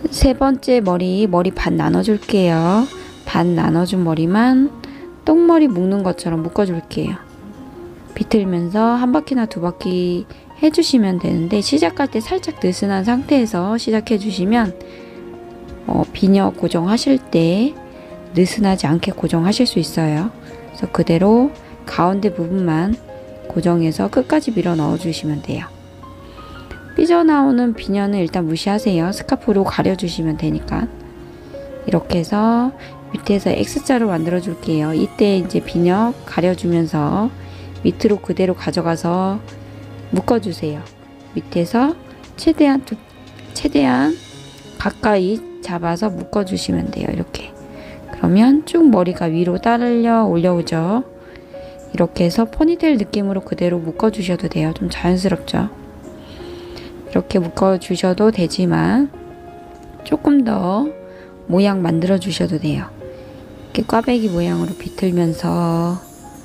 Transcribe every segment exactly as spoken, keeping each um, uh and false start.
세 번째 머리, 머리 반 나눠줄게요. 반 나눠준 머리만 똥머리 묶는 것처럼 묶어줄게요. 비틀면서 한 바퀴나 두 바퀴 해주시면 되는데, 시작할 때 살짝 느슨한 상태에서 시작해 주시면 어, 비녀 고정하실 때 느슨하지 않게 고정하실 수 있어요. 그래서 그대로 가운데 부분만 고정해서 끝까지 밀어 넣어 주시면 돼요. 삐져나오는 비녀는 일단 무시하세요. 스카프로 가려주시면 되니까. 이렇게 해서 밑에서 X자로 만들어 줄게요. 이때 이제 비녀 가려주면서 밑으로 그대로 가져가서 묶어주세요. 밑에서 최대한 두, 최대한 가까이 잡아서 묶어주시면 돼요. 이렇게. 그러면 쭉 머리가 위로 딸려 올려오죠. 이렇게 해서 포니테일 느낌으로 그대로 묶어주셔도 돼요. 좀 자연스럽죠. 이렇게 묶어주셔도 되지만 조금 더 모양 만들어 주셔도 돼요. 이렇게 꽈배기 모양으로 비틀면서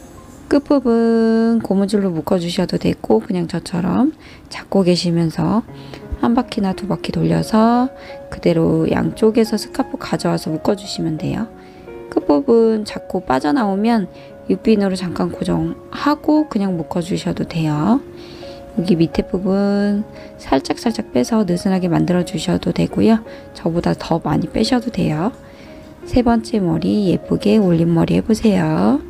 끝부분 고무줄로 묶어주셔도 되고, 그냥 저처럼 잡고 계시면서 한 바퀴나 두 바퀴 돌려서 그대로 양쪽에서 스카프 가져와서 묶어주시면 돼요. 끝부분 자꾸 빠져나오면 육빈으로 잠깐 고정하고 그냥 묶어주셔도 돼요. 여기 밑에 부분 살짝 살짝 빼서 느슨하게 만들어 주셔도 되고요. 저보다 더 많이 빼셔도 돼요. 세 번째 머리 예쁘게 올림머리 해보세요.